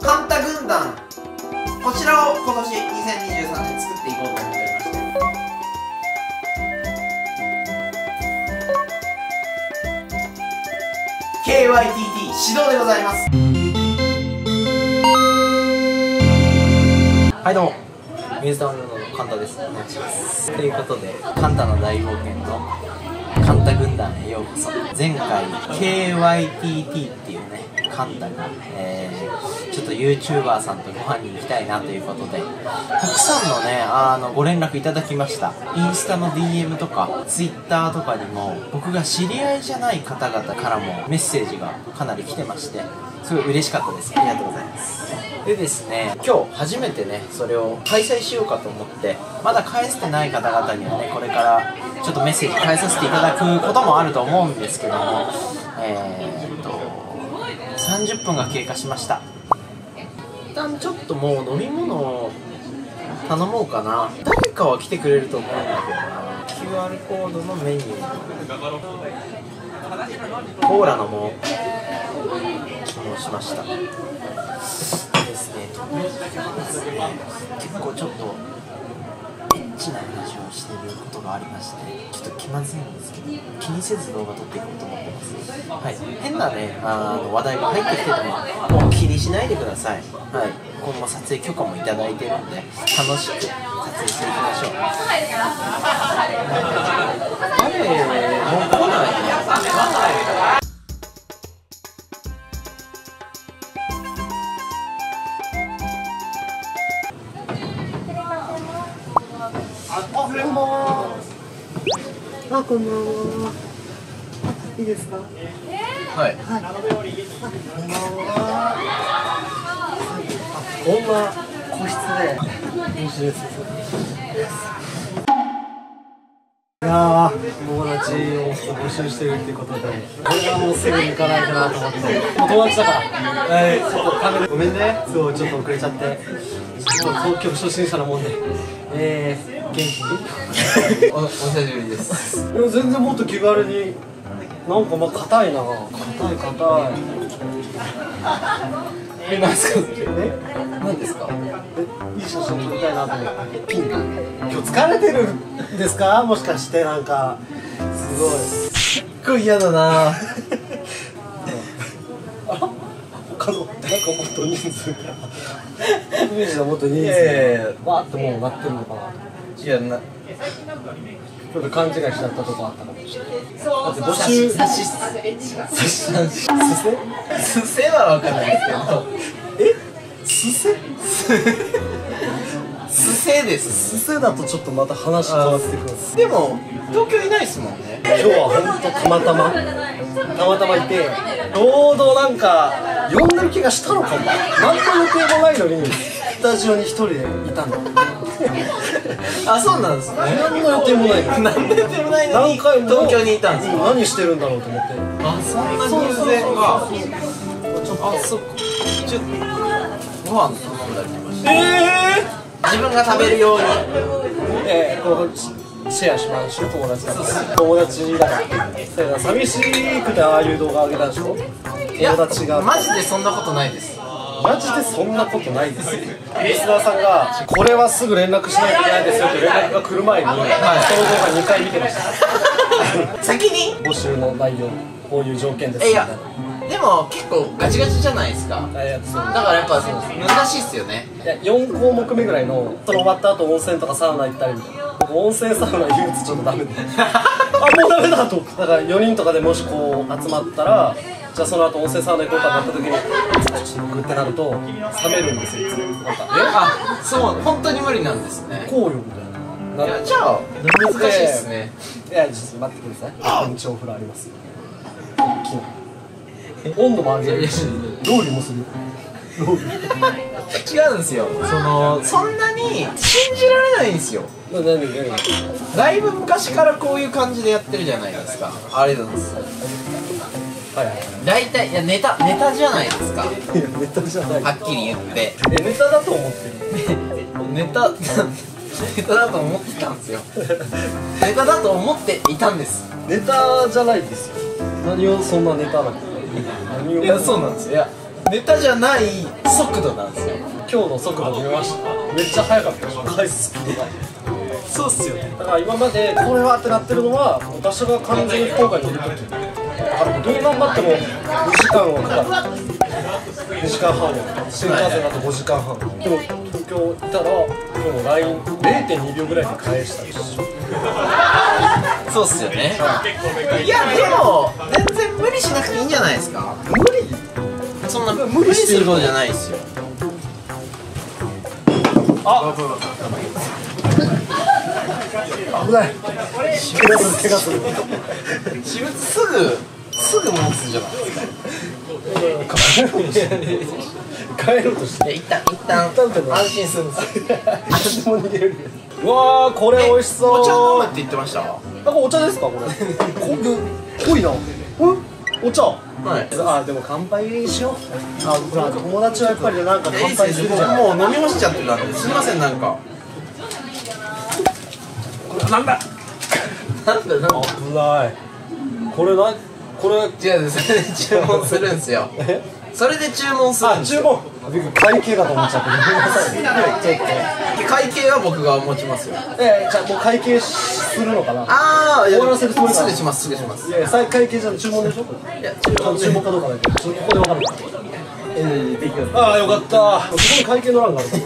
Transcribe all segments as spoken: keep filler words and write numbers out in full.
カンタ軍団、こちらを今年にせんにじゅうさんねん作っていこうと思っておりまして、ケーワイティーティー 始動でございます。はいどうも、水溜りボンドのカンタです。お願いします。ということで、カンタの大冒険のカンタ軍団へようこそ。前回 ケーワイティーティー っていうねカンタが、えー、ちょっと YouTuber さんとご飯に行きたいなということで、たくさんのねあのご連絡いただきました。インスタの ディーエム とか Twitter とかにも僕が知り合いじゃない方々からもメッセージがかなり来てまして、すごい嬉しかったです。ありがとうございます。でですね、今日初めてねそれを開催しようかと思って、まだ返してない方々にはねこれからちょっとメッセージ返させていただくこともあると思うんですけども、えーっとさんじゅっぷんが経過しました。一旦ちょっともう飲み物を頼もうかな。誰かは来てくれると思うんだけどな。 キューアール コードのメニュー、コーラのも注文しました。ですね、結構ちょっとエッチな話をしていることがありまして、ちょっと気まずいんですけど気にせず動画撮っていこうと思ってます。はい、変なねあの話題が入ってきてももう気にしないでください。はい、今後撮影許可もいただいてるんで楽しく撮影していきましょう。誰もう来ないね。 あ、こんばんは。あ、こんばんは。いいですか。はい。はい。こんばんは。こんな個室で。面白いです。いやー、友達を募集してるっていうことで、これはもうすぐに行かないかなと思って。友達だから。はい、ちょっとカメラごめんね。そうちょっと遅れちゃって。東京初心者なもんで。えー。元気お, お久しぶりです。でも全然もっと気軽に、なんかまあ硬いな、硬い硬い。え、なんですか。え、なんですか。え、いい写真撮りたいなと思って。ピンク。今日疲れてるんですか。もしかしてなんかすごい。すっごい嫌だな。あら、他のなんかもっと人数が。イメージはもっと人数が。わーっともうなってるのかな。いやな、ちょっと勘違いしちゃったとこあったかもしれない。だって募集さしさしすせすせはわかんないですけど、えすせすせです。すせだとちょっとまた話変わってくるんです。でも東京いないですもんね。今日は本当たまたまたまたまいて、ちょうどなんか呼んでる気がしたのかも。何の予定もないのにスタジオに一人でいたんだ。あ、そうなんですね。何の予定もないの。何の予定もないのに東京にいたんですか。何してるんだろうと思って。あ、そんな偶然が。あ、そっか。ちょっとご飯頼んだりとかして。ええー。自分が食べるように。ええー、こうシェアしましょう。友達だから。友達だから。寂しくてああいう動画上げたんでしょ。友達が。マジでそんなことないです。マジでそんなことないですよ。リスナーさんがこれはすぐ連絡しないといけないですよって連絡が来る前に、はい、その動画にかい見てました。先に募集の内容こういう条件ですみたいな。でも結構ガチガチじゃないですか。だからやっぱ難しいっすよね。いやよんこうもくめぐらいの、その終わった後温泉とかサウナ行ったりみたいな。温泉サウナ憂鬱ちょっとダメであ、もうダメだと。だからよにんとかでもしこう集まったら、じゃあその後温泉サウナ行こうかなった時にちょっとグってなると冷めるんですよ。なんかえ、あ、そう、本当に無理なんですね。こうよみたいな。いや、じゃあ難しいですね。いや、ちょっと待ってください。ここに超フラありますよ。温度も上げるし、料理もする。違うんですよ。そのそんなに信じられないんですよ。何何何。だいぶ昔からこういう感じでやってるじゃないですか。ありがとうございます。はいはい。大体いやネタネタじゃないですか。いやネタじゃない。はっきり言って。え、ネタだと思ってる。ネタネタだと思ってたんですよ。ネタだと思っていたんです。ネタじゃないですよ。何をそんなネタなの。何を。いやそうなんですよ。いやネタじゃない速度なんですよ。 今日の速度見ました。めっちゃ速かったでしょ、返すスピードが。 そうっすよね。 だから今までこれはってなってるのは場所が完全に福岡にいるとき、だからどう頑張ってもにじかんはかかる。にじかんはんは新幹線だとごじかんはん。でも東京行ったら今日の ラインれいてんにびょうぐらいで返したりして。 そうっすよね。いやでも全然無理しなくていいんじゃないですか。 無理？ そんな無理することじゃないですよ。 あ、危ない。怪我する怪我する。 私物すぐすぐ持つじゃないですか。 帰ろうとして。 一旦一旦安心するんですよ。 私も逃げる。うわー、これ美味しそう。 お茶飲むって言ってました。 あ、これお茶ですかこれ。濃く濃いな。うんお茶。 はい。 あ、でも乾杯しよう。あ、ほら友達はやっぱりなんか乾杯するじゃん。 もう飲み干しちゃってたんですみませんなんか。なんだ。なんだなんだ。 危ない。これなこれ違うそれで注文するんですよ。それで注文するんですよ。 あ、注文。会計だと思っちゃって。ごめんなさい。 会計は僕が持ちますよ。 え、じゃあもう会計するのかな。 ああ、 終わらせるつもりか。 すぐしますすぐします。 いや、再会計じゃ注文でしょ。 いや注文注文かどうかだけど、ちょっとここでわかる。 えー、できます。 ああ、よかった。そこに会計の欄がある。 ウー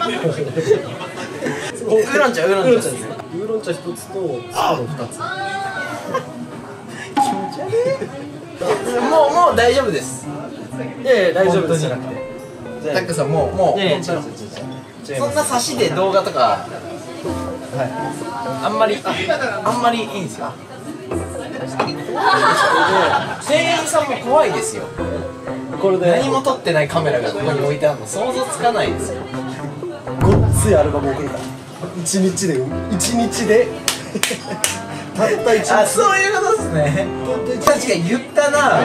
ロン茶ウーロン茶ですね。 ウーロン茶一つとストロー二つ。 気持ち悪い。もうもう大丈夫です。 いやいや大丈夫ですじゃなくて。 タックさんもうもういやいや違う違う違う。 そんな差しで動画とかはい。 あんまりああんまりいいんですよ。店員さんも怖いですよ。 これで何も撮ってないカメラがここに置いてあるの想像つかないですよ。 ごっついアルバム送るから。一日で一日でたった一日。 あ、そういうことですね。確かに言ったな。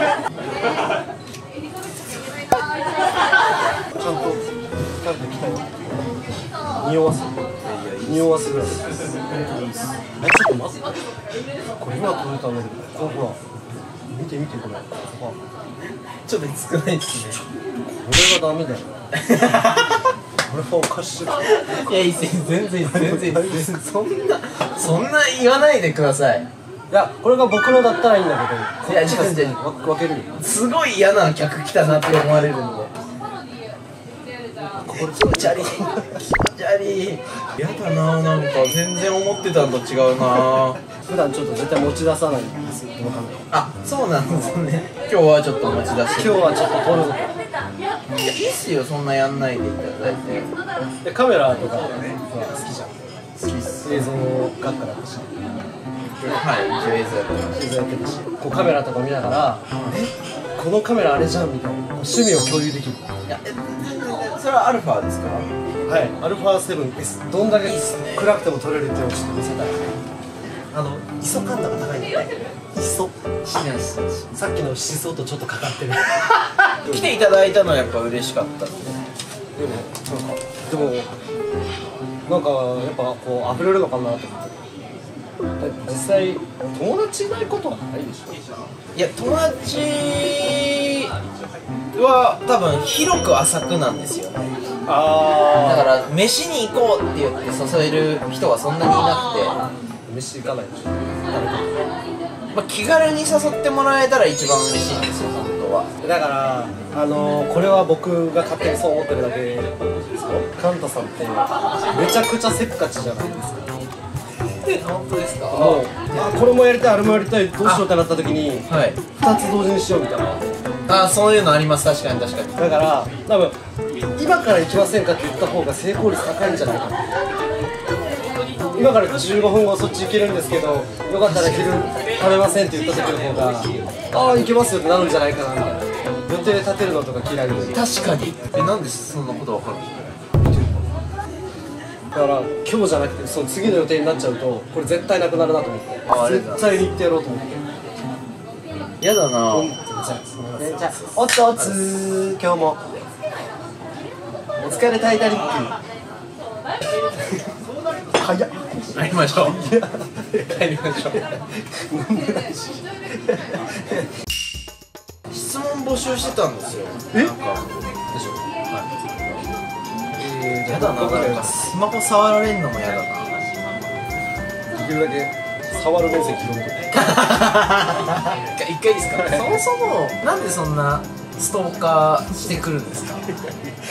ちゃんとちゃんと来たよ。匂わす匂わすぐらい。え、ちょっと待って。これ今撮れたんだけど、ここほら見て見てこれ。あ、 ちょっと少ないですね。 これがダメだよ。これはおかしい。 いやいいです全然いい全然いいですそんなそんな言わないでください。 いや、これが僕のだったらいいんだけど。 いや、違う違う分けるよ。 すごい嫌な客来たなって思われるんで。これ気持ち悪い気持ち悪い。嫌だな、なんか全然思ってたんと違うな。 普段ちょっと絶対持ち出さないんですよ、このカメラ。 あ、そうなんですね。今日はちょっと持ち出して。 今日はちょっと撮るぞ。 いや、いいっすよ、そんなやんないでいただいて。 で、カメラとか好きじゃん。 好きっす。 映像学科だったし、 はい、一応映像やってまし映像やってるし、こうカメラとか見ながら、え、このカメラあれじゃんみたいな趣味を共有できる。 た。いや、え、それはアルファですか？ はい、アルファセブンエス、どんだけ暗くても撮れるっていうのをちょっと見せたい。あの、イソ感度が高いんだよね。イソ。さっきのシソとちょっとかかってる。 来ていただいたのはやっぱ嬉しかったんで。 でも、なんか、でも、なんかやっぱこう溢れるのかなと思って。実際友達いないことはないでしょ。 いや、友達は多分広く浅くなんですよね。 あだから飯に行こうって言って誘える人はそんなにいなくて、 飯行かないでしょ。 まあ、気軽に誘ってもらえたら一番嬉しいんですよ本当は。 だからあのー、これは僕が勝手にそう思ってるだけですよ。カンタさんってめちゃくちゃせっかちじゃないですか。 本当ですか？ もうあこれもやりたいあれもやりたいどうしようってなった時にはいふたつ同時にしようみたいな。 あ、そういうのあります。確かに確かに。 だから多分今から行きませんかって言った方が成功率高いんじゃないかな。今からじゅうごふんごそっち行けるんですけど、よかったら昼食べませんって言った時の方がああ行けますよってなるんじゃないかなみたいな。予定立てるのとか嫌いで。 確かに。え、なんでそんなことわかるんですか？ だから今日じゃなくてその次の予定になっちゃうとこれ絶対なくなるなと思って、絶対に行ってやろうと思って。 やだな。 うん、じゃあおつおつ今日もお疲れタイタニック。早っ。 帰りましょう。帰りましょう。質問募集してたんですよ。 えなんかでしょ。はい。えー、じゃあやだな、なんかスマホ触られんのもやだな。 できるだけ触る面積広げて。 一回いいですか。そもそもなんでそんなストーカーしてくるんですか。